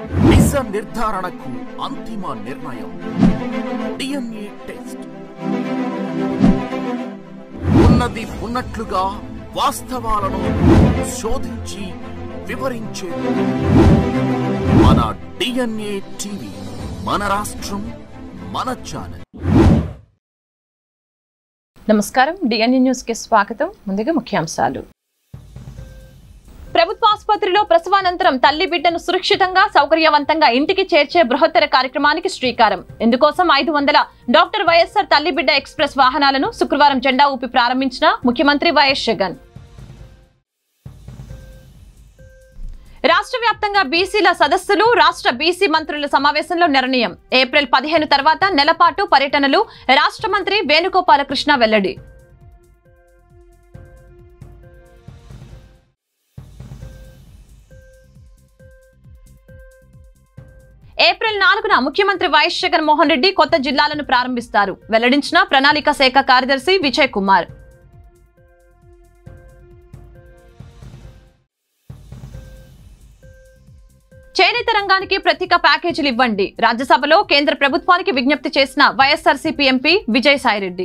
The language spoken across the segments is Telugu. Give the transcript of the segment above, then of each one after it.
నిజ నిర్ధారణకు అంతిమ నిర్ణయం DNA టెస్ట్. ఉన్నది ఉన్నట్లుగా వాస్తవాలను శోధించి వివరించే మన DNA టీవీ, మన రాష్ట్రం, మన ఛానల్. నమస్కారం, DNA న్యూస్ కి స్వాగతం. ముందుగా ముఖ్యాంశాలు. ప్రభుత్వ ఆసుపత్రిలో ప్రసవానంతరం తల్లి బిడ్డను సురక్షితంగా సౌకర్యవంతంగా ఇంటికి చేర్చే బృహత్తర కార్యక్రమానికి శ్రీకారం. ఇందుకోసం 500 డాక్టర్ వైఎస్ఆర్ తల్లి బిడ్డ ఎక్స్ప్రెస్ వాహనాలను శుక్రవారం జెండా ఊపి ప్రారంభించిన ముఖ్యమంత్రి వైఎస్ జగన్. రాష్ట్ర వ్యాప్తంగా బీసీల సదస్సులు, రాష్ట్ర బీసీ మంత్రుల సమావేశంలో నిర్ణయం. ఏప్రిల్ 15 తర్వాత నెలపాటు పర్యటనలు, రాష్ట్ర మంత్రి వేణుగోపాలకృష్ణ వెల్లడి. ఏప్రిల్ 4న ముఖ్యమంత్రి వైఎస్ జగన్మోహన్ రెడ్డి కొత్త జిల్లాలను ప్రారంభిస్తారు. వెల్లడించిన ప్రణాళిక శాఖ కార్యదర్శి విజయ్ కుమార్. చేనేత రంగానికి ప్రత్యేక ప్యాకేజీలు ఇవ్వండి. రాజ్యసభలో కేంద్ర ప్రభుత్వానికి విజ్ఞప్తి చేసిన వైఎస్ఆర్సీపీ ఎంపీ విజయసాయిరెడ్డి.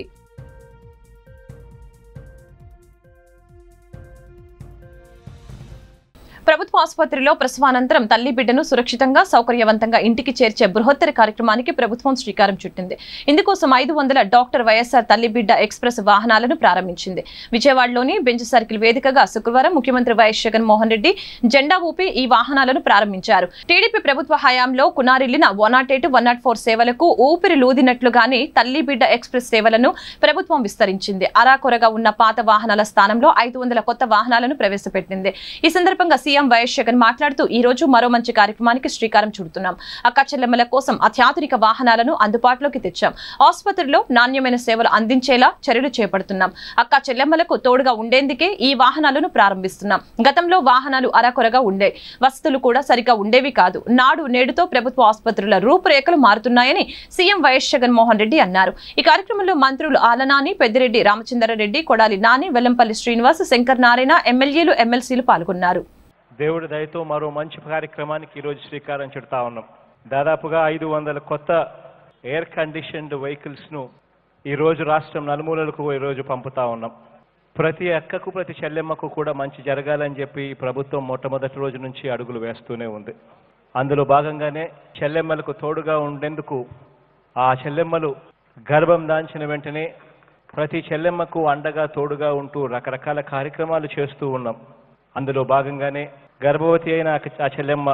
ప్రభుత్వ ఆసుపత్రిలో ప్రసవానంతరం తల్లి బిడ్డను సురక్షితంగా సౌకర్యవంతంగా ఇంటికి చేర్చే బృహత్తర కార్యక్రమానికి ప్రభుత్వం శ్రీకారం చుట్టింది. ఇందుకోసం 500 డాక్టర్ వైఎస్ఆర్ తల్లి బిడ్డ ఎక్స్ప్రెస్ వాహనాలను ప్రారంభించింది. విజయవాడలోని బెంచ్ సర్కిల్ వేదికగా శుక్రవారం ముఖ్యమంత్రి వైఎస్ జగన్మోహన్ రెడ్డి జెండా ఊపి ఈ వాహనాలను ప్రారంభించారు. టీడీపీ ప్రభుత్వ హయాంలో కునారిల్లిన 108, 104 సేవలకు ఊపిరి లూదినట్లుగానే తల్లి బిడ్డ ఎక్స్ప్రెస్ సేవలను ప్రభుత్వం విస్తరించింది. అరాకొరగా ఉన్న పాత వాహనాల స్థానంలో 500 కొత్త వాహనాలను ప్రవేశపెట్టింది. ఈ సందర్భంగా సీఎం వైఎస్ జగన్ మాట్లాడుతూ, ఈ రోజు మరో మంచి కార్యక్రమానికి శ్రీకారం చుడుతున్నాం. అక్క చెల్లెమ్మల కోసం అత్యాధునిక వాహనాలను అందుబాటులోకి తెచ్చాం. ఆసుపత్రిలో నాణ్యమైన సేవలు అందించేలా చర్యలు చేపడుతున్నాం. అక్క చెల్లెమ్మలకు తోడుగా ఉండేందుకే ఈ వాహనాలను ప్రారంభిస్తున్నాం. గతంలో వాహనాలు అరాకొరగా ఉండేవి, వసతులు కూడా సరిగా ఉండేవి కాదు. నాడు నేడుతో ప్రభుత్వ ఆసుపత్రుల రూపురేఖలు మారుతున్నాయని సీఎం వైఎస్ జగన్మోహన్ రెడ్డి అన్నారు. ఈ కార్యక్రమంలో మంత్రులు ఆలనాని, పెద్దిరెడ్డి రామచంద్రారెడ్డి, కొడాలి నాని, వెల్లంపల్లి శ్రీనివాస్, శంకర్ నారాయణ, ఎమ్మెల్యేలు, ఎమ్మెల్సీలు పాల్గొన్నారు. దేవుడి దయతో మరో మంచి కార్యక్రమానికి ఈరోజు శ్రీకారం చుడతా ఉన్నాం. దాదాపుగా 500 కొత్త ఎయిర్ కండిషన్డ్ వెహికల్స్ను ఈరోజు రాష్ట్రం నలుమూలలకు ఈరోజు పంపుతా ఉన్నాం. ప్రతి అక్కకు, ప్రతి చెల్లెమ్మకు కూడా మంచి జరగాలని చెప్పి ఈ ప్రభుత్వం మొట్టమొదటి రోజు నుంచి అడుగులు వేస్తూనే ఉంది. అందులో భాగంగానే చెల్లెమ్మలకు తోడుగా ఉండేందుకు, ఆ చెల్లెమ్మలు గర్భం దాల్చిన వెంటనే ప్రతి చెల్లెమ్మకు అండగా తోడుగా ఉంటూ రకరకాల కార్యక్రమాలు చేస్తూ ఉన్నాం. అందులో భాగంగానే గర్భవతి అయిన ఆ చెల్లెమ్మ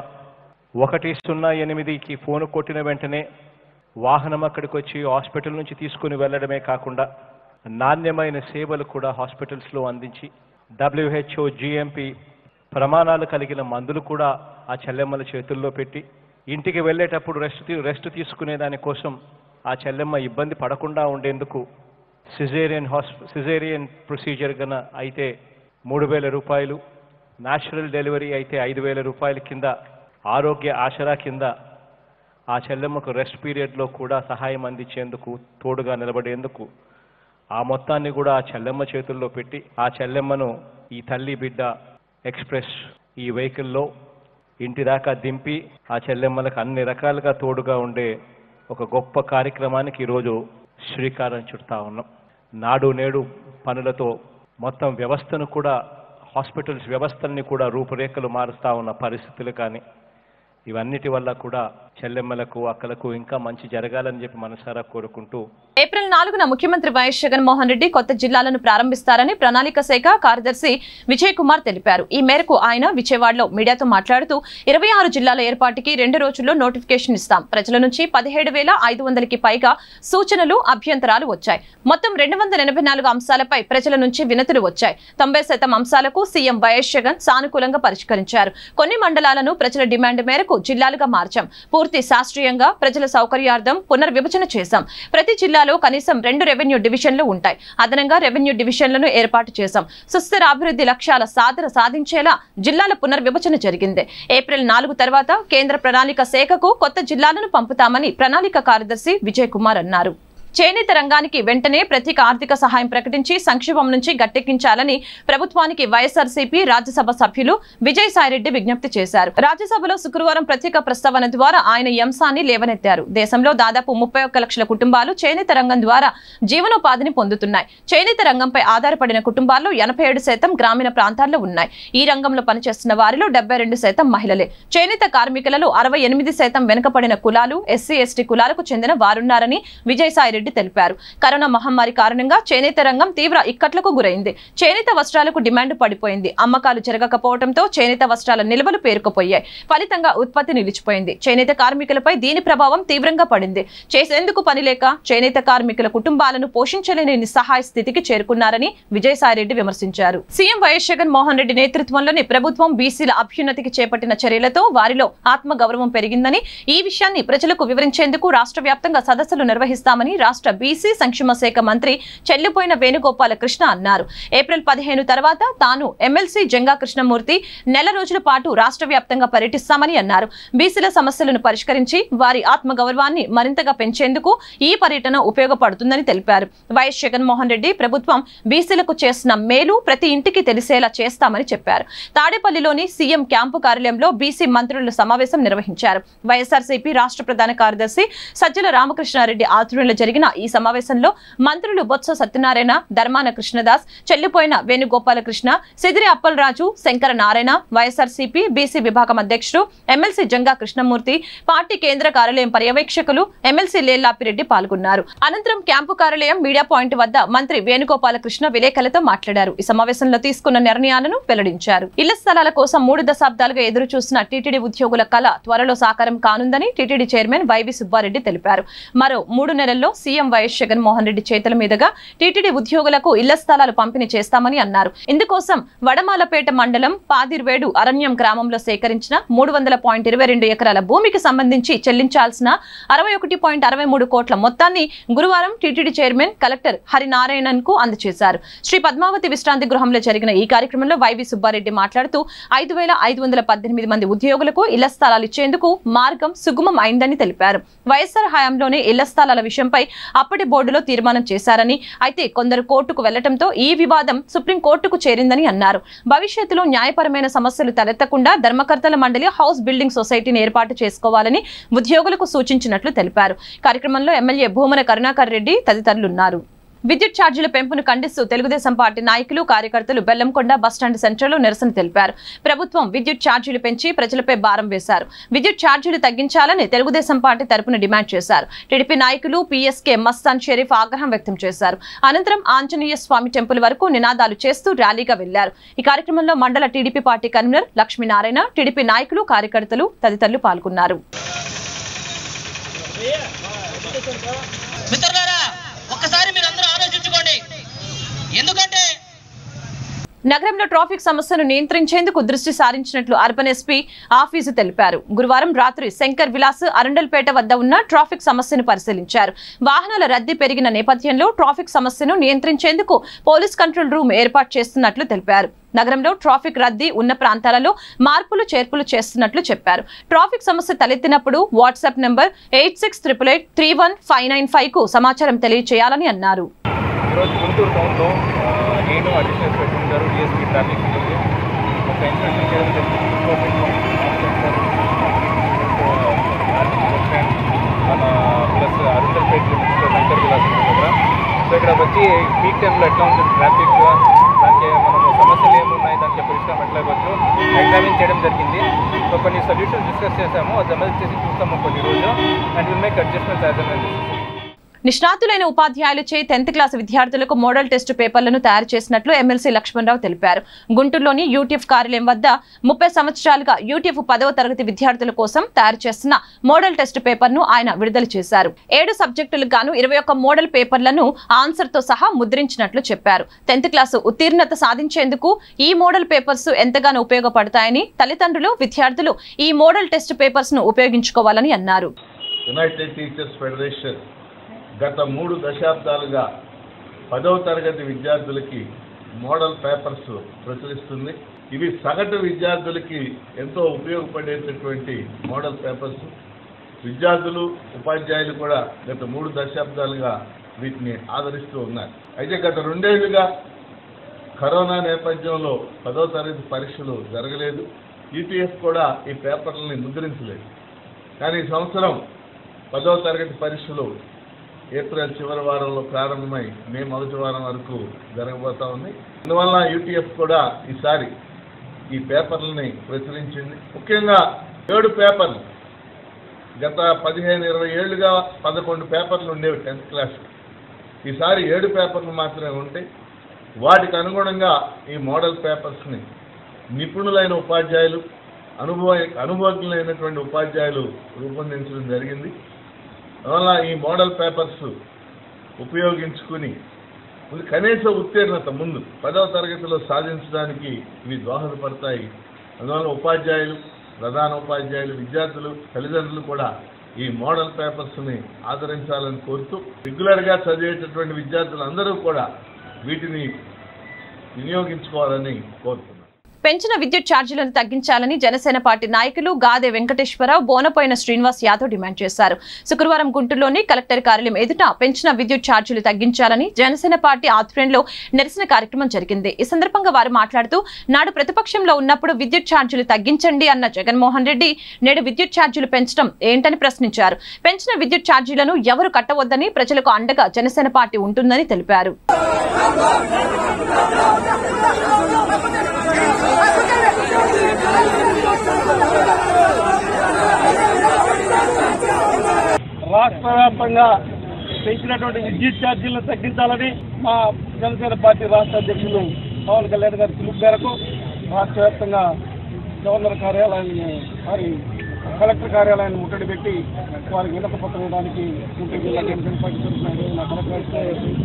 108కి ఫోన్ కొట్టిన వెంటనే వాహనం అక్కడికి వచ్చి హాస్పిటల్ నుంచి తీసుకుని వెళ్ళడమే కాకుండా నాణ్యమైన సేవలు కూడా హాస్పిటల్స్లో అందించి WHO GMP ప్రమాణాలు కలిగిన మందులు కూడా ఆ చెల్లెమ్మల చేతుల్లో పెట్టి ఇంటికి వెళ్ళేటప్పుడు రెస్ట్ తీసుకునే దానికోసం ఆ చెల్లెమ్మ ఇబ్బంది పడకుండా ఉండేందుకు సిజేరియన్ ప్రొసీజర్ గన అయితే 3,000 రూపాయలు, న్యాచురల్ డెలివరీ అయితే 5,000 రూపాయల కింద ఆరోగ్య ఆసరా కింద ఆ చెల్లెమ్మకు రెస్ట్ పీరియడ్లో కూడా సహాయం అందించేందుకు, తోడుగా నిలబడేందుకు ఆ మొత్తాన్ని కూడా ఆ చెల్లెమ్మ చేతుల్లో పెట్టి ఆ చెల్లెమ్మను ఈ తల్లి బిడ్డ ఎక్స్ప్రెస్ ఈ వెహికల్లో ఇంటి దాకా దింపి ఆ చెల్లెమ్మలకు అన్ని రకాలుగా తోడుగా ఉండే ఒక గొప్ప కార్యక్రమానికి ఈరోజు శ్రీకారం చుడతా ఉన్నాం. నాడు నేడు పనులతో మొత్తం వ్యవస్థను కూడా, హాస్పిటల్స్ వ్యవస్థల్ని కూడా రూపురేఖలు మారుస్తూ ఉన్న పరిస్థితులు కానీ ఇవన్నిటి వల్ల కూడా చెల్లెమ్మలకు, అక్కలకు ఇంకా మంచి జరగాలని చెప్పి మనసారా కోరుకుంటూ, ఏప్రిల్ 4న ముఖ్యమంత్రి వైఎస్ జగన్మోహన్ రెడ్డి కొత్త జిల్లాలను ప్రారంభిస్తారని ప్రణాళిక శాఖ కార్యదర్శి విజయ్ కుమార్ తెలిపారు. ఈ మేరకు ఆయన విజయవాడలో మీడియాతో మాట్లాడుతూ, 26 జిల్లాల ఏర్పాటుకి 2 రోజుల్లో నోటిఫికేషన్ ఇస్తాం. ప్రజల నుంచి 17,500కి పైగా సూచనలు, అభ్యంతరాలు వచ్చాయి. మొత్తం 284 అంశాలపై ప్రజల నుంచి వినతులు వచ్చాయి. 90% అంశాలకు సీఎం వైఎస్ జగన్ సానుకూలంగా పరిష్కరించారు. కొన్ని మండలాలను ప్రజల డిమాండ్ మేరకు జిల్లాలుగా మార్చాం. పూర్తి శాస్త్రీయంగా ప్రజల సౌకర్యార్థం పునర్విభజన చేశాం. ప్రతి జిల్లాలో కనీసం 2 రెవెన్యూ డివిజన్లు ఉంటాయి. అదనంగా రెవెన్యూ డివిజన్లను ఏర్పాటు చేశాం. సుస్థిర అభివృద్ధి లక్ష్యాల సాధించేలా జిల్లాల పునర్విభజన జరిగింది. ఏప్రిల్ 4 తర్వాత కేంద్ర ప్రణాళిక శాఖకు కొత్త జిల్లాలను పంపుతామని ప్రణాళిక కార్యదర్శి విజయ్ కుమార్ అన్నారు. చేనేత రంగానికి వెంటనే ప్రత్యేక ఆర్థిక సహాయం ప్రకటించి సంక్షేమం నుంచి గట్టెక్కించాలని ప్రభుత్వానికి వైఎస్ఆర్సీపీ రాజ్యసభ సభ్యులు విజయసాయిరెడ్డి విజ్ఞప్తి చేశారు. రాజ్యసభలో శుక్రవారం ప్రత్యేక ప్రస్తావన ద్వారా ఆయన ఈ అంశాన్ని లేవనెత్తారు. దేశంలో దాదాపు 31 లక్షల కుటుంబాలు చేనేత రంగం ద్వారా జీవనోపాధిని పొందుతున్నాయి. చేనేత రంగంపై ఆధారపడిన కుటుంబాల్లో 87% గ్రామీణ ప్రాంతాల్లో ఉన్నాయి. ఈ రంగంలో పనిచేస్తున్న వారిలో 72% మహిళలే. చేనేత కార్మికులలో 68% వెనుకబడిన కులాలు, ఎస్సీ ఎస్టీ కులాలకు చెందిన వారున్నారని విజయసాయిరెడ్డి తెలిపారు. కరోనా మహమ్మారి కారణంగా చేనేత రంగం తీవ్ర ఇక్కట్లకు గురైంది. చేనేత వస్త్రాలకు డిమాండ్ పడిపోయింది. అమ్మకాలు జరగకపోవడంతో చేనేత వస్త్రాల నిల్వలు పేరుకుపోయాయి. ఫలితంగా ఉత్పత్తి నిలిచిపోయింది. చేనేత కార్మికులపై దీని ప్రభావం తీవ్రంగా పడింది. చేసేందుకు పని లేక చేనేత కార్మికుల కుటుంబాలను పోషించలేని నిస్సహాయ స్థితికి చేరుకున్నారని విజయసాయిరెడ్డి విమర్శించారు. సీఎం వైఎస్ జగన్మోహన్ రెడ్డి నేతృత్వంలోని ప్రభుత్వం బీసీల అభ్యున్నతికి చేపట్టిన చర్యలతో వారిలో ఆత్మగౌరవం పెరిగిందని, ఈ విషయాన్ని ప్రజలకు వివరించేందుకు రాష్ట్ర వ్యాప్తంగా సదస్సులు నిర్వహిస్తామని రాష్ట్ర బీసీ సంక్షేమ శాఖ మంత్రి చెల్లిపోయిన వేణుగోపాల కృష్ణ అన్నారు. ఏప్రిల్ 15 తర్వాత తాను ఎమ్మెల్సీ జంగా కృష్ణమూర్తి నెల రోజుల పాటు రాష్ట్ర వ్యాప్తంగా పర్యటిస్తామని అన్నారు. బీసీల సమస్యలను పరిష్కరించి వారి ఆత్మగౌరవాన్ని మరింతగా పెంచేందుకు ఈ పర్యటన ఉపయోగపడుతుందని తెలిపారు. వైఎస్ జగన్మోహన్ రెడ్డి ప్రభుత్వం బీసీలకు చేసిన మేలు ప్రతి ఇంటికి తెలిసేలా చేస్తామని చెప్పారు. తాడేపల్లిలోని సీఎం క్యాంపు కార్యాలయంలో బీసీ మంత్రుల సమావేశం నిర్వహించారు. వైఎస్ఆర్సీపీ రాష్ట్ర ప్రధాన కార్యదర్శి సజ్జల రామకృష్ణారెడ్డి ఆధ్వర్యంలో జరిగిన ఈ సమావేశంలో మంత్రులు బొత్స సత్యనారాయణ, ధర్మాన కృష్ణదాస్, చెల్లిపోయిన వేణుగోపాల కృష్ణ, సిదిరి అప్పలరాజు, శంకర నారాయణ, వైఎస్ఆర్సీపీ బీసీ విభాగం అధ్యక్షుడు ఎమ్మెల్సీ జంగా కృష్ణమూర్తి, పార్టీ కేంద్ర కార్యాలయం పర్యవేక్షకులు ఎమ్మెల్సీ లేల్లాపిరెడ్డి పాల్గొన్నారు. అనంతరం క్యాంపు కార్యాలయం మీడియా పాయింట్ వద్ద మంత్రి వేణుగోపాల కృష్ణ విలేకరులతో మాట్లాడారు. ఈ సమావేశంలో తీసుకున్న నిర్ణయాలను వెల్లడించారు. ఇళ్ల స్థలాల కోసం 3 దశాబ్దాలుగా ఎదురు చూసిన టీటీడీ ఉద్యోగుల కళ త్వరలో సాకారం కానుందని టీటీడీ చైర్మన్ వైవి సుబ్బారెడ్డి తెలిపారు. మరో 3 నెలల్లో సీఎం వైఎస్ జగన్మోహన్ రెడ్డి చేతుల మీదుగా టీటీడీ ఉద్యోగులకు ఇళ్ల స్థలాలు పంపిణీ చేస్తామని అన్నారు. ఇందుకోసం వడమాలపేట మండలం పాదిర్వేడు అరణ్యం గ్రామంలో సేకరించిన 300.22 ఎకరాల భూమికి సంబంధించి చెల్లించాల్సిన 61.63 కోట్ల మొత్తాన్ని గురువారం టీటీడీ చైర్మన్ కలెక్టర్ హరినారాయణన్ కు అందజేశారు. శ్రీ పద్మావతి విశ్రాంతి గృహంలో జరిగిన ఈ కార్యక్రమంలో వైవి సుబ్బారెడ్డి మాట్లాడుతూ 5,518 మంది ఉద్యోగులకు ఇళ్ల స్థలాలు ఇచ్చేందుకు మార్గం సుగమం అయిందని తెలిపారు. వైఎస్ఆర్ హయాంలోనే ఇళ్ల స్థలాల విషయంపై అప్పటి బోర్డులో తీర్మానం చేశారని, అయితే కొందరు కోర్టుకు వెళ్లడంతో ఈ వివాదం సుప్రీంకోర్టుకు చేరిందని అన్నారు. భవిష్యత్తులో న్యాయపరమైన సమస్యలు తలెత్తకుండా ధర్మకర్తల మండలి హౌస్ బిల్డింగ్ సొసైటీని ఏర్పాటు చేసుకోవాలని ఉద్యోగులకు సూచించినట్లు తెలిపారు. కార్యక్రమంలో ఎమ్మెల్యే భూమన కరుణాకర్ రెడ్డి తదితరులున్నారు. విద్యుత్ ఛార్జీల పెంపును ఖండిస్తూ తెలుగుదేశం పార్టీ నాయకులు, కార్యకర్తలు బెల్లంకొండ బస్టాండ్ సెంటర్లో నిరసన తెలిపారు. ప్రభుత్వం విద్యుత్ ఛార్జీలు పెంచి ప్రజలపై భారం వేశారు. విద్యుత్ ఛార్జీలు తగ్గించాలని తెలుగుదేశం పార్టీ తరపున డిమాండ్ చేశారు. టీడీపీ నాయకులు పీఎస్కే మస్తాన్ షరీఫ్ ఆగ్రహం వ్యక్తం చేశారు. అనంతరం ఆంజనేయ స్వామి టెంపుల్ వరకు నినాదాలు చేస్తూ ర్యాలీగా వెళ్లారు. ఈ కార్యక్రమంలో మండల TDP party convener Lakshminarayana, TDP నాయకులు, కార్యకర్తలు తదితరులు పాల్గొన్నారు. ఒక్కసారి మీరందరూ ఆలోచించుకోండి. ఎందుకంటే నగరంలో ట్రాఫిక్ సమస్యను నియంత్రించేందుకు దృష్టి సారించినట్లు అర్బన్ ఎస్పీ ఆఫీసు తెలిపారు. గురువారం రాత్రి శంకర్ విలాస్ అరండల్పేట వద్ద ఉన్న ట్రాఫిక్ సమస్యను పరిశీలించారు. వాహనాల రద్దీ పెరిగిన నేపథ్యంలో ట్రాఫిక్ సమస్యను నియంత్రించేందుకు పోలీస్ కంట్రోల్ రూమ్ ఏర్పాటు చేస్తున్నట్లు తెలిపారు. నగరంలో ట్రాఫిక్ రద్దీ ఉన్న ప్రాంతాలలో మార్పులు చేర్పులు చేస్తున్నట్లు చెప్పారు. ట్రాఫిక్ సమస్య తలెత్తినప్పుడు వాట్సాప్ నంబర్ 8688831595 కు సమాచారం తెలియజేయాలని అన్నారు. ఈరోజు గుంటూరు టౌన్లో నేను అడిషనల్ ఇన్స్పెక్టర్ గారు డిఎస్పీ ట్రాఫిక్ ఒక ఇన్స్పెక్షన్ చేయడం జరిగింది. మన ప్లస్ అరుందల్పేట శంకర్ విలాస్ దగ్గర. సో ఇక్కడ వచ్చి పీక్ టైంలో ఎట్లా ఉంటుంది ట్రాఫిక్, దానికి మనం సమస్యలు ఏమున్నాయి, దానికి పరిష్కారం ఎట్లా ఇవ్వచ్చు ఎగ్జామిన్ చేయడం జరిగింది. సో కొన్ని సొల్యూషన్స్ డిస్కస్ చేసాము, అది అమలు చేసి చూస్తాము కొన్ని రోజు and will make adjustments as and నిష్ణాతులైన ఉపాధ్యాయులచే 10th క్లాస్ విద్యార్థులకు మోడల్ టెస్టు పేపర్లను తయారు చేసినట్లు ఎమ్మెల్సీ లక్ష్మణరావు తెలిపారు. గుంటూరులోని యూటీఎఫ్ కార్యాలయం వద్ద 30 సంవత్సరాలుగా యూటీఎఫ్ 10వ తరగతి విద్యార్థుల కోసం తయారు చేస్తున్న మోడల్ టెస్టు పేపర్ను ఆయన విడుదల చేశారు. 7 సబ్జెక్టులకు గాను 21 మోడల్ పేపర్లను ఆన్సర్తో సహా ముద్రించినట్లు చెప్పారు. 10th క్లాసు ఉత్తీర్ణత సాధించేందుకు ఈ మోడల్ పేపర్స్ ఎంతగానో ఉపయోగపడతాయని, తల్లిదండ్రులు, విద్యార్థులు ఈ మోడల్ టెస్టు పేపర్స్ ను ఉపయోగించుకోవాలని అన్నారు. యునైటెడ్ టీచర్స్ ఫెడరేషన్ గత 3 దశాబ్దాలుగా 10వ తరగతి విద్యార్థులకి మోడల్ పేపర్స్ ప్రచురిస్తుంది. ఇవి సగటు విద్యార్థులకి ఎంతో ఉపయోగపడేటటువంటి మోడల్ పేపర్స్. విద్యార్థులు, ఉపాధ్యాయులు కూడా గత 3 దశాబ్దాలుగా వీటిని ఆదరిస్తూ ఉన్నారు. అయితే గత 2 ఏళ్లుగా కరోనా నేపథ్యంలో 10వ తరగతి పరీక్షలు జరగలేదు. యూటీఎఫ్ కూడా ఈ పేపర్లని ముద్రించలేదు. కానీ ఈ సంవత్సరం 10వ తరగతి పరీక్షలు ఏప్రిల్ చివరి వారంలో ప్రారంభమై మే మొదటి వారం వరకు జరగబోతా ఉంది. అందువల్ల యూటీఎఫ్ కూడా ఈసారి ఈ పేపర్లని ప్రచురించింది. ముఖ్యంగా 7 పేపర్లు, గత 15-20 ఏళ్లుగా 11 పేపర్లు ఉండేవి 10th క్లాస్. ఈసారి 7 పేపర్లు మాత్రమే ఉంటాయి. వాటికి అనుగుణంగా ఈ మోడల్ పేపర్స్ని నిపుణులైన ఉపాధ్యాయులు, అనుభవజ్ఞులైనటువంటి ఉపాధ్యాయులు రూపొందించడం జరిగింది. అందువల్ల ఈ మోడల్ పేపర్స్ ఉపయోగించుకుని కనీస ఉత్తీర్ణత ముందు 10వ తరగతిలో సాధించడానికి ఇవి దోహదపడతాయి. అందువల్ల ఉపాధ్యాయులు, ప్రధాన ఉపాధ్యాయులు, విద్యార్థులు, తల్లిదండ్రులు కూడా ఈ మోడల్ పేపర్స్ని ఆదరించాలని కోరుతూ రెగ్యులర్గా చదివేటటువంటి విద్యార్థులందరూ కూడా వీటిని వినియోగించుకోవాలని కోరుతున్నారు. పెంచిన విద్యుత్ ఛార్జీలను తగ్గించాలని జనసేన పార్టీ నాయకులు గాదే వెంకటేశ్వరరావు, బోనపోయిన శ్రీనివాస్ యాదవ్ డిమాండ్ చేశారు. శుక్రవారం గుంటూరులోని కలెక్టర్ కార్యాలయం ఎదుట పెంచిన విద్యుత్ ఛార్జీలు తగ్గించాలని జనసేన పార్టీ ఆధ్వర్యంలో నిరసన కార్యక్రమం జరిగింది. ఈ సందర్భంగా వారు మాట్లాడుతూ, నాడు ప్రతిపక్షంలో ఉన్నప్పుడు విద్యుత్ ఛార్జీలు తగ్గించండి అన్న జగన్మోహన్ రెడ్డి నేడు విద్యుత్ ఛార్జీలు పెంచడం ఏంటని ప్రశ్నించారు. పెంచిన విద్యుత్ ఛార్జీలను ఎవరు కట్టవద్దని ప్రజలకు అండగా జనసేన పార్టీ ఉంటుందని తెలిపారు. రాష్ట్ర వ్యాప్తంగా పెంచినటువంటి విద్యుత్ ఛార్జీలను తగ్గించాలని మా జనసేన పార్టీ రాష్ట్ర అధ్యక్షులు పవన్ కళ్యాణ్ గారి పిలుపు మేరకు రాష్ట్ర వ్యాప్తంగా గవర్నర్ కార్యాలయాన్ని, కలెక్టర్ కార్యాలయాన్ని ముట్టడి పెట్టి వారికి వినతి పత్రం ఇవ్వడానికి గుంటూరు జిల్లా జనసేన పార్టీ తరఫున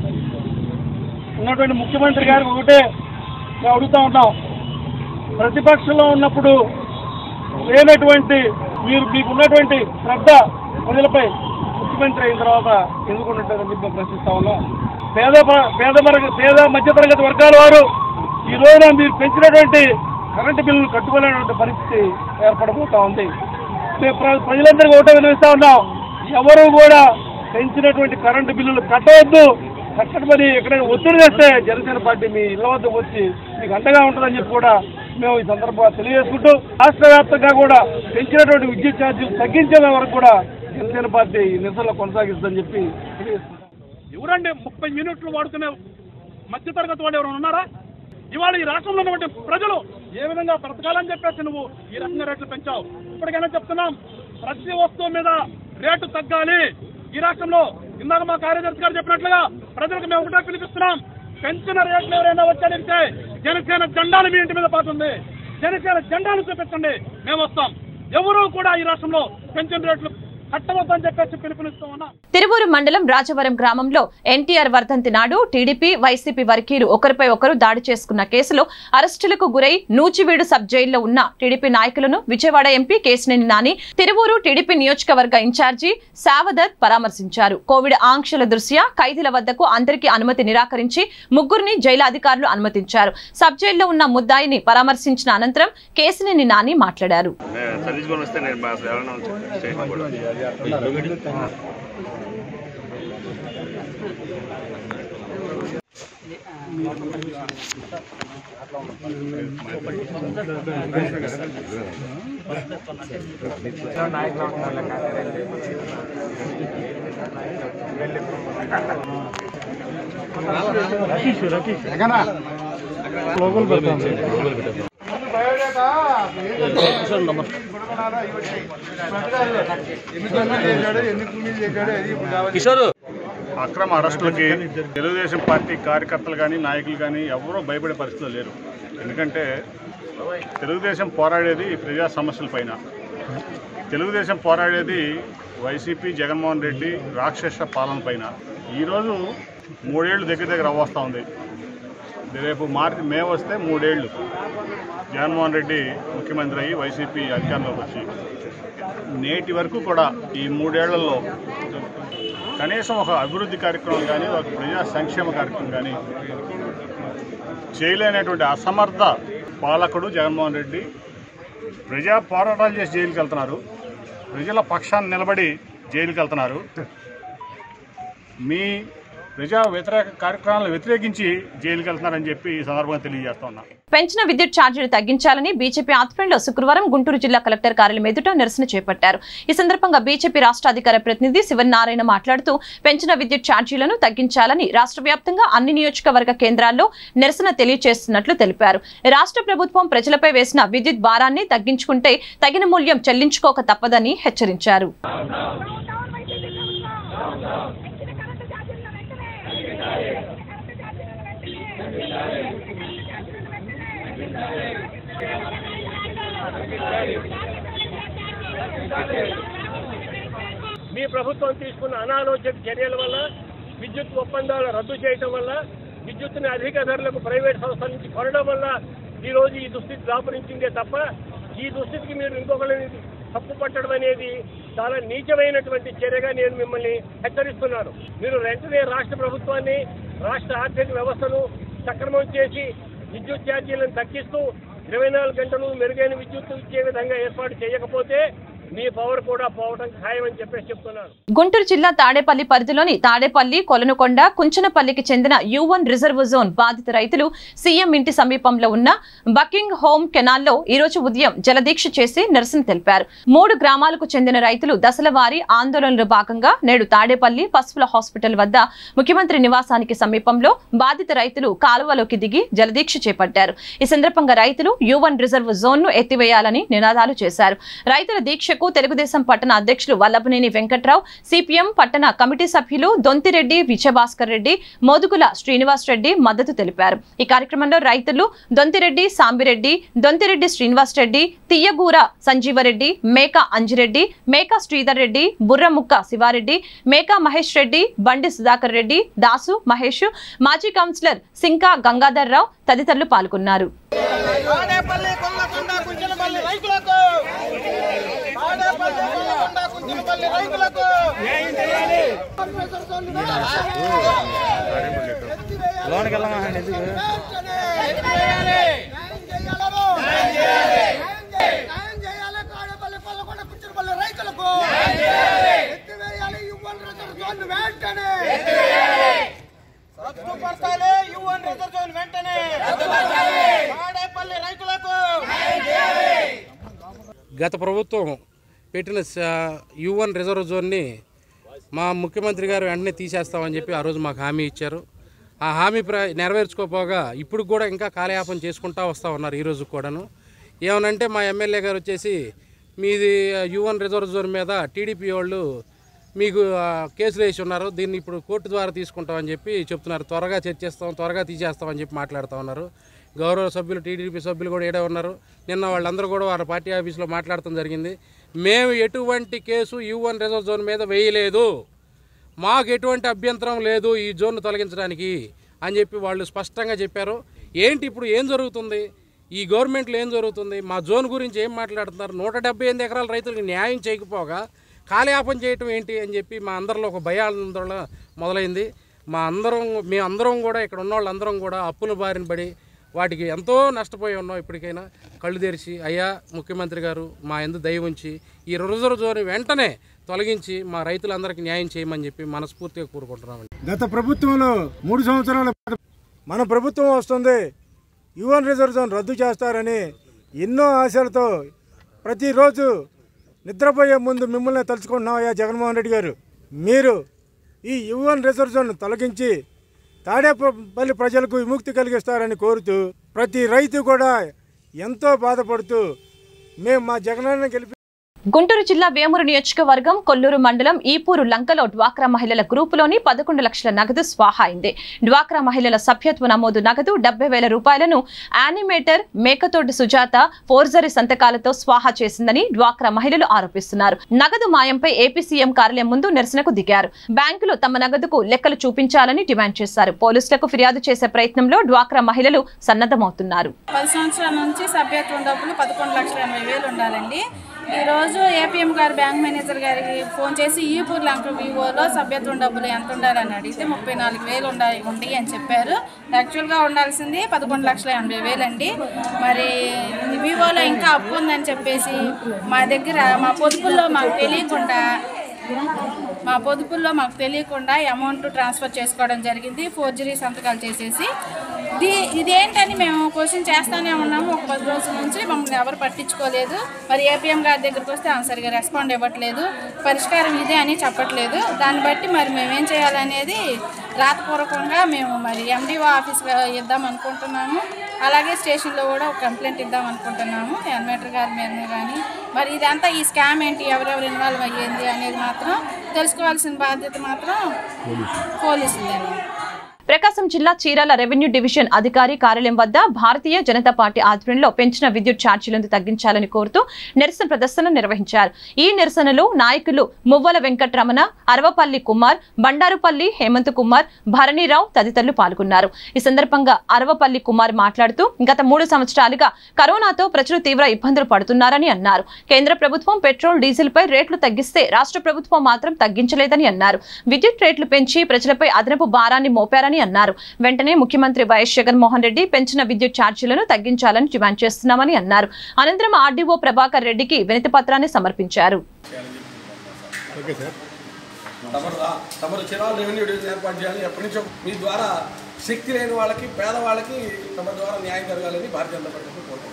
ఉన్నటువంటి ముఖ్యమంత్రి గారికి ఒకటే అడుగుతూ ఉంటాం. ప్రతిపక్షంలో ఉన్నప్పుడు లేనటువంటి మీకు ఉన్నటువంటి శ్రద్ధ ప్రజలపై ముఖ్యమంత్రి అయిన తర్వాత ఎందుకు ఉన్నట్టుందని చెప్పి ప్రశ్నిస్తా ఉన్నాం. పేద మధ్యతరగతి వర్గాల వారు ఈ రోజున మీరు పెంచినటువంటి కరెంటు బిల్లులు కట్టుకోలేనటువంటి పరిస్థితి ఏర్పడబోతా ఉంది. ప్రజలందరికీ ఒకటే వినిపిస్తా ఉన్నాం, ఎవరు కూడా పెంచినటువంటి కరెంటు బిల్లులు కట్టవద్దు. కట్టమని ఎక్కడైనా ఒత్తిడి చేస్తే జనసేన పార్టీ మీ ఇళ్ల వద్దకు వచ్చి మీకు అండగా ఉంటుందని చెప్పి కూడా మేము ఈ సందర్భంగా తెలియజేసుకుంటూ, రాష్ట్ర వ్యాప్తంగా కూడా పెంచినటువంటి విద్యుత్ ఛార్జీలు తగ్గించే వరకు కూడా జనసేన పార్టీ నిరసనలు కొనసాగిస్తుందని చెప్పి తెలియజేసుకుంటాం. ఎవరండి 30 యూనిట్లు వాడుకునే మధ్యతరగతి వాళ్ళు ఎవరైనా ఉన్నారా? ఇవాళ ఈ రాష్ట్రంలో ఉన్నటువంటి ప్రజలు ఏ విధంగా బ్రతకాలని చెప్పేసి నువ్వు ఈ రకంగా రేట్లు పెంచావు. ఇప్పటికైనా చెప్తున్నాం, ప్రతి వస్తువు మీద రేటు తగ్గాలి ఈ రాష్ట్రంలో. ఇందాక మా కార్యదర్శి గారు చెప్పినట్లుగా ప్రజలకు మేము ఒకటే పిలిపిస్తున్నాం, పెంచిన రేట్లు ఎవరైనా వచ్చారంటే జనసేన జెండాలు మీ ఇంటి మీద పాతుంది. జనసేన జెండాలు చూపించండి, మేము వస్తాం. ఎవరూ కూడా ఈ రాష్ట్రంలో పెంచిన రేట్లు కట్టవద్దని చెప్పేసి పిలుపునిస్తూ ఉన్నాం. తిరువూరు మండలం రాజవరం గ్రామంలో ఎన్టీఆర్ వర్ధంతి నాడు టీడీపీ, వైసీపీ వర్గీయులు ఒకరిపై ఒకరు దాడి చేసుకున్న కేసులో అరెస్టులకు గురై నూజివీడు సబ్ జైల్లో ఉన్న టీడీపీ నాయకులను విజయవాడ ఎంపీ కేశినేని నాని, తిరువూరు టీడీపీ నియోజకవర్గ ఇన్ఛార్జి సావదత్ పరామర్శించారు. కోవిడ్ ఆంక్షల దృష్ట్యా ఖైదీల వద్దకు అందరికీ అనుమతి నిరాకరించి ముగ్గురిని జైలు అధికారులు అనుమతించారు. సబ్ జైల్లో ఉన్న ముద్దాయిని పరామర్శించిన అనంతరం కేశినేని నాని మాట్లాడారు. అక్రమ అరెస్టులకి తెలుగుదేశం పార్టీ కార్యకర్తలు కానీ నాయకులు కానీ ఎవరూ భయపడే పరిస్థితులు లేరు. ఎందుకంటే తెలుగుదేశం పోరాడేది ప్రజా సమస్యల పైన. తెలుగుదేశం పోరాడేది వైసీపీ, జగన్మోహన్ రెడ్డి రాక్షస పాలన పైన. ఈరోజు 3 ఏళ్ళు దగ్గర అవ్వస్తూ ఉంది. రేపు మే వస్తే 3 ఏళ్ళు జగన్మోహన్ రెడ్డి ముఖ్యమంత్రి అయ్యి వైసీపీ అధికారంలోకి వచ్చి నేటి వరకు కూడా ఈ 3 ఏళ్లలో కనీసం ఒక అభివృద్ధి కార్యక్రమం కానీ, ఒక ప్రజా సంక్షేమ కార్యక్రమం కానీ చేయలేనటువంటి అసమర్థ పాలకుడు జగన్మోహన్ రెడ్డి. ప్రజా పోరాటాలు చేసి జైలుకి వెళ్తున్నారు, ప్రజల పక్షాన్ని నిలబడి జైలుకి వెళ్తున్నారు. మీ ప్రజా వ్యతిరేక కార్యక్రమాలను వ్యతిరేకించి జైలుకి వెళ్తున్నారని చెప్పి ఈ సందర్భంగా తెలియజేస్తా ఉన్నా. పెంచిన విద్యుత్ ఛార్జీలు తగ్గించాలని బీజేపీ ఆధ్వర్యంలో శుక్రవారం గుంటూరు జిల్లా కలెక్టర్ కార్యాలయం ఎదుట నిరసన చేపట్టారు. ఈ సందర్భంగా బీజేపీ రాష్ట్ర అధికార ప్రతినిధి శివనారాయణ మాట్లాడుతూ పెంచిన విద్యుత్ ఛార్జీలను తగ్గించాలని రాష్ట్ర వ్యాప్తంగా అన్ని నియోజకవర్గ కేంద్రాల్లో నిరసన తెలియజేస్తున్నట్లు తెలిపారు. రాష్ట్ర ప్రభుత్వం ప్రజలపై వేసిన విద్యుత్ భారాన్ని తగ్గించుకుంటే తగిన మూల్యం చెల్లించుకోక తప్పదని హెచ్చరించారు. మీ ప్రభుత్వం తీసుకున్న అనాలోచిత చర్యల వల్ల విద్యుత్ ఒప్పందాలు రద్దు చేయడం వల్ల విద్యుత్తుని అధిక ధరలకు ప్రైవేట్ సంస్థల నుంచి కొనడం వల్ల ఈ రోజు ఈ దుస్థితి దాపురించిందే తప్ప ఈ దుస్థితికి మీరు ఇంకొకరిని తప్పు పట్టడం అనేది చాలా నీచమైనటువంటి చర్యగా నేను మిమ్మల్ని హెచ్చరిస్తున్నాను. మీరు వెంటనే రాష్ట్ర ప్రభుత్వాన్ని, రాష్ట్ర ఆర్థిక వ్యవస్థను సక్రమం చేసి విద్యుత్ ఛార్జీలను తగ్గిస్తూ 24 గంటలు మెరుగైన విద్యుత్తు ఇచ్చే విధంగా ఏర్పాటు చేయకపోతే మీ పవర్ కూడా పోవడం ఖాయమని చెప్పేసి చెప్తున్నాను. గుంటూరు జిల్లా తాడేపల్లి పరిధిలోని తాడేపల్లి, కొలనుకొండ, కుంచనపల్లికి చెందిన U1 రిజర్వ్ జోన్ బాధిత రైతులు సీఎం ఇంటి సమీపంలో ఉన్న బకింగ్ హోమ్ కెనాల్లో ఈ రోజు ఉదయం జలదీక్ష చేసి నిరసన తెలిపారు. 3 గ్రామాలకు చెందిన రైతులు దశల వారీ ఆందోళనలో భాగంగా నేడు తాడేపల్లి పశువుల హాస్పిటల్ వద్ద ముఖ్యమంత్రి నివాసానికి సమీపంలో బాధిత రైతులు కాలువలోకి దిగి జలదీక్ష చేపట్టారు. ఈ సందర్భంగా రైతులు U1 రిజర్వ్ జోన్ ను ఎత్తివేయాలని నినాదాలు చేశారు. రైతుల దీక్షకు తెలుగుదేశం పట్టణ అధ్యక్షులు వల్లభనేని వెంకట్రావు, సిపిఎం పట్టణ కమిటీ సభ్యులు దొంతిరెడ్డి విజయభాస్కర్ రెడ్డి, మోదుగుల శ్రీనివాస్ రెడ్డి మద్దతు తెలిపారు. ఈ కార్యక్రమంలో రైతులు దొంతిరెడ్డి సాంబిరెడ్డి, దొంతిరెడ్డి శ్రీనివాస్ రెడ్డి, తియ్యగూర సంజీవరెడ్డి, మేకా అంజిరెడ్డి, మేకా శ్రీధర్ రెడ్డి, బుర్రముక్క శివారెడ్డి, మేకా మహేష్ రెడ్డి, బండి సుధాకర్ రెడ్డి, దాసు మహేష్, మాజీ కౌన్సిలర్ సింకా గంగాధర్ రావు తదితరులు పాల్గొన్నారు. గత ప్రభుత్వం పెట్టిన U1 రిజర్వ్ జోన్ని మా ముఖ్యమంత్రి గారు వెంటనే తీసేస్తామని చెప్పి ఆ రోజు మాకు హామీ ఇచ్చారు. ఆ హామీ నెరవేర్చుకోపోగా ఇప్పుడు కూడా ఇంకా కాలయాపన చేసుకుంటూ వస్తూ ఉన్నారు. ఈరోజు కూడాను ఏమనంటే మా ఎమ్మెల్యే గారు వచ్చేసి మీది U1 రిజర్వ్ జోన్ మీద టీడీపీ వాళ్ళు మీకు కేసులు వేసి ఉన్నారు, దీన్ని ఇప్పుడు కోర్టు ద్వారా తీసుకుంటామని చెప్పి చెప్తున్నారు. త్వరగా చర్చిస్తాం, త్వరగా తీసేస్తామని చెప్పి మాట్లాడుతూ ఉన్నారు. గౌరవ సభ్యులు, టీడీపీ సభ్యులు కూడా ఏడే ఉన్నారు. నిన్న వాళ్ళందరూ కూడా వారి పార్టీ ఆఫీస్లో మాట్లాడటం జరిగింది. మేము ఎటువంటి కేసు U1 రిజర్వ్ జోన్ మీద వేయలేదు, మాకు ఎటువంటి అభ్యంతరం లేదు ఈ జోన్ను తొలగించడానికి అని చెప్పి వాళ్ళు స్పష్టంగా చెప్పారు. ఏంటి ఇప్పుడు ఏం జరుగుతుంది, ఈ గవర్నమెంట్లో ఏం జరుగుతుంది, మా జోన్ గురించి ఏం మాట్లాడుతున్నారు? 178 ఎకరాల రైతులకు న్యాయం చేయకపోగా కాలయాపన చేయటం ఏంటి అని చెప్పి మా అందరిలో ఒక భయాందోళన మొదలైంది. మేమందరం కూడా ఇక్కడ ఉన్న వాళ్ళందరం కూడా అప్పుల బారిన పడి వాటికి ఎంతో నష్టపోయి ఉన్నాం. ఇప్పటికైనా కళ్ళు తెరిచి అయ్యా ముఖ్యమంత్రి గారు మా యందు దయ ఉంచి ఈ రిజర్వ్ జోన్ వెంటనే తొలగించి మా రైతులందరికీ న్యాయం చేయమని చెప్పి మనస్ఫూర్తిగా కోరుకుంటున్నామండి. గత ప్రభుత్వంలో 3 సంవత్సరాల మన ప్రభుత్వం వస్తుంది, U1 రిజర్వ్ జోన్ రద్దు చేస్తారని ఎన్నో ఆశలతో ప్రతిరోజు నిద్రపోయే ముందు మిమ్మల్ని తలుచుకుంటున్నాం. అయ్యా జగన్మోహన్ రెడ్డి గారు, మీరు ఈ U1 రిజర్వ్ జోన్ తొలగించి తాడేపల్లి ప్రజలకు విముక్తి కలిగిస్తారని కోరుతూ ప్రతి రైతు కూడా ఎంతో బాధపడుతూ మేము మా జగనన్న గెలిపి. గుంటూరు జిల్లా వేమూరు నియోజకవర్గం కొల్లూరు మండలం ఈపూరు లంకలో డ్వాక్రా మహిళల గ్రూపులోని 11 లక్షల నగదు స్వాహా అయింది. డ్వాక్రా మహిళల సభ్యత్వ నమోదు నగదు 70,000 రూపాయలను యానిమేటర్ మేకతోటి సుజాత ఫోర్జరీ సంతకాలతో స్వాహా చేసిందని డ్వాక్రా మహిళలు ఆరోపిస్తున్నారు. నగదు మాయంపై ఏపీ సీఎం కార్యాలయం ముందు నిరసనకు దిగారు. బ్యాంకులు తమ నగదుకు లెక్కలు చూపించాలని డిమాండ్ చేశారు. పోలీసులకు ఫిర్యాదు చేసే ప్రయత్నంలో డ్వాక్రా మహిళలు సన్నద్ధమవుతున్నారు. 10 సంవత్సరాల నుంచి సభ్యత్వం డబ్బులు 11,80,000 ఉండాలండి. ఈరోజు ఏపీఎం గారు బ్యాంక్ మేనేజర్ గారికి ఫోన్ చేసి ఈపూర్ లంక వివోలో సభ్యత్వం డబ్బులు ఎంత ఉండాలని అడిగితే 34,000 ఉండి అని చెప్పారు. యాక్చువల్గా ఉండాల్సింది 11,80,000 అండి. మరి వివోలో ఇంకా అప్పు ఉందని చెప్పేసి మా దగ్గర మా పొదుపుల్లో మాకు తెలియకుండా మా పొదుపుల్లో మాకు తెలియకుండా అమౌంట్ ట్రాన్స్ఫర్ చేసుకోవడం జరిగింది, ఫోర్జరీ సంతకాలు చేసేసి. ఇదేంటని మేము క్వశ్చన్ చేస్తూనే ఉన్నాము. ఒక 10 రోజుల నుంచి మమ్మల్ని ఎవరు పట్టించుకోలేదు. మరి ఏపీఎం గారి దగ్గరికి వస్తే ఆమె సరిగా రెస్పాండ్ ఇవ్వట్లేదు, పరిష్కారం ఇదే అని చెప్పట్లేదు. దాన్ని బట్టి మరి మేమేం చేయాలనేది రాతపూర్వకంగా మేము మరి ఎండిఓ ఆఫీస్లో ఇద్దాం అనుకుంటున్నాము. అలాగే స్టేషన్లో కూడా ఒక కంప్లైంట్ ఇద్దాం అనుకుంటున్నాము ఎన్మేటర్ గారి మీద కానీ. మరి ఇదంతా ఈ స్కామ్ ఏంటి, ఎవరెవరు ఇన్వాల్వ్ అయ్యింది అనేది మాత్రం తెలుసుకోవాల్సిన బాధ్యత మాత్రం పోలీసులది. ప్రకాశం జిల్లా చీరాల రెవెన్యూ డివిజన్ అధికారి కార్యాలయం వద్ద భారతీయ జనతా పార్టీ ఆధ్వర్యంలో పెంచిన విద్యుత్ ఛార్జీలను తగ్గించాలని కోరుతూ నిరసన ప్రదర్శన నిర్వహించారు. ఈ నిరసనలో నాయకులు మువ్వల వెంకటరమణ, అరవపల్లి కుమార్, బండారుపల్లి హేమంత్ కుమార్, భరణీరావు తదితరులు పాల్గొన్నారు. ఈ సందర్భంగా అరవపల్లి కుమార్ మాట్లాడుతూ గత 3 సంవత్సరాలుగా కరోనాతో ప్రజలు తీవ్ర ఇబ్బందులు పడుతున్నారని అన్నారు. కేంద్ర ప్రభుత్వం పెట్రోల్, డీజిల్ పై రేట్లు తగ్గిస్తే రాష్ట్ర ప్రభుత్వం మాత్రం తగ్గించలేదని అన్నారు. విద్యుత్ రేట్లు పెంచి ప్రజలపై అదనపు భారాన్ని మోపారని అన్నారు. వెంటనే ముఖ్యమంత్రి వైఎస్ జగన్మోహన్ రెడ్డి పెంచిన విద్యుత్ ఛార్జీలను తగ్గించాలని డిమాండ్ చేస్తున్నామని అన్నారు. అనంతరం ఆర్డీఓ ప్రభాకర్ రెడ్డికి వినతి పత్రాన్ని సమర్పించారు. చీరాల రెవెన్యూ డివిజన్ ఏర్పాటు చేయాలి. ఎప్పటి నుంచో మీ ద్వారా శక్తి లేని వాళ్ళకి, పేదవాళ్ళకి తమ ద్వారా న్యాయం జరగాలని భారతీయ జనతా పార్టీ కోరుకుంటున్నాం.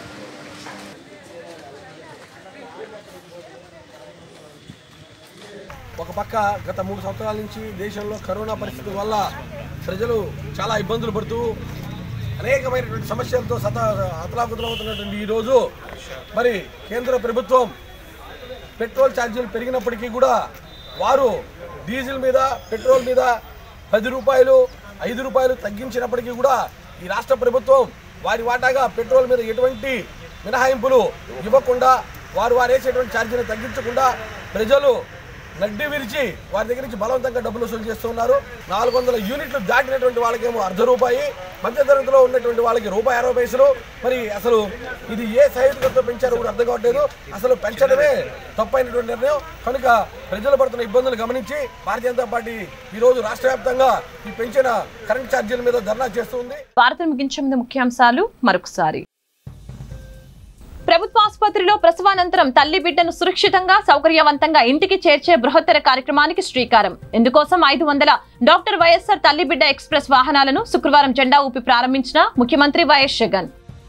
ఒక పక్క గత 3 సంవత్సరాల నుంచి దేశంలో కరోనా పరిస్థితుల వల్ల ప్రజలు చాలా ఇబ్బందులు పడుతూ అనేకమైనటువంటి సమస్యలతో హతలాకుతలవుతున్నటువంటి ఈరోజు మరి కేంద్ర ప్రభుత్వం పెట్రోల్ ఛార్జీలు పెరిగినప్పటికీ కూడా వారు డీజిల్ మీద, పెట్రోల్ మీద 10 రూపాయలు, 5 రూపాయలు తగ్గించినప్పటికీ కూడా ఈ రాష్ట్ర ప్రభుత్వం వారి వాటాగా పెట్రోల్ మీద ఎటువంటి మినహాయింపులు ఇవ్వకుండా, వారు వేసేటువంటి ఛార్జీని తగ్గించకుండా ప్రజలు నడ్డి విరిచి వారి దగ్గర నుంచి బలవంతంగా డబ్బులు వసూలు చేస్తున్నారు. 400 యూనిట్లు దాటినటువంటి వాళ్ళకేమో ₹1 మధ్యతరగతిలో ఉన్నటువంటి వాళ్ళకి ₹1.60. మరి అసలు ఇది ఏ సహేతుకతో పెంచారో కూడా అర్థం కావట్లేదు. అసలు పెంచడమే తప్పైనటువంటి నిర్ణయం. కనుక ప్రజలు పడుతున్న ఇబ్బందులు గమనించి భారతీయ జనతా పార్టీ ఈరోజు రాష్ట్ర వ్యాప్తంగా ఈ పెంచిన కరెంట్ ఛార్జీల మీద ధర్నా చేస్తుంది. వార్తలు ముగించే ముందు ముఖ్యాంశాలు మరొకసారి. ప్రభుత్వ ఆసుపత్రిలో ప్రసవానంతరం తల్లి బిడ్డను సురక్షితంగా, సౌకర్యవంతంగా ఇంటికి చేర్చే బృహత్తర కార్యక్రమానికి శ్రీకారం. ఇందుకోసం 500 డాక్టర్ వైఎస్ఆర్ తల్లి బిడ్డ ఎక్స్ప్రెస్ వాహనాలను శుక్రవారం జెండా ఊపి ప్రారంభించిన ముఖ్యమంత్రి వైఎస్ జగన్.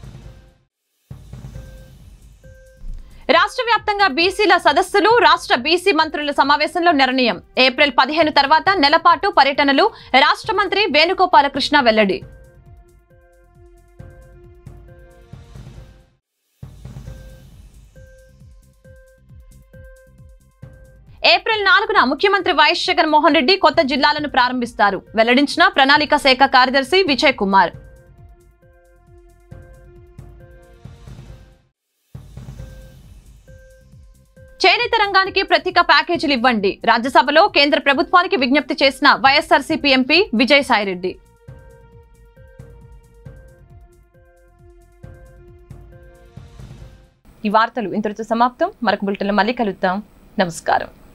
రాష్ట్ర వ్యాప్తంగా బీసీల సదస్సులు, రాష్ట్ర బీసీ మంత్రుల సమావేశంలో నిర్ణయం. ఏప్రిల్ 15 తర్వాత నెలపాటు పర్యటనలు, రాష్ట్ర మంత్రి వేణుగోపాలకృష్ణ వెల్లడి. ఏప్రిల్ 4న ముఖ్యమంత్రి వైఎస్ జగన్మోహన్ రెడ్డి కొత్త జిల్లాలను ప్రారంభిస్తారు. వెల్లడించిన ప్రణాళిక శాఖ కార్యదర్శి విజయ్ కుమార్. చేనేత రంగానికి ప్రత్యేక ప్యాకేజీలు ఇవ్వండి. రాజ్యసభలో కేంద్ర ప్రభుత్వానికి విజ్ఞప్తి చేసిన వైఎస్ఆర్సీపీ ఎంపీ విజయసాయిరెడ్డి. ఈ వార్తలు ఇంతటితో సమాప్తం. మరొక బులెటిన్లో మళ్ళీ కలుద్దాం. నమస్కారం.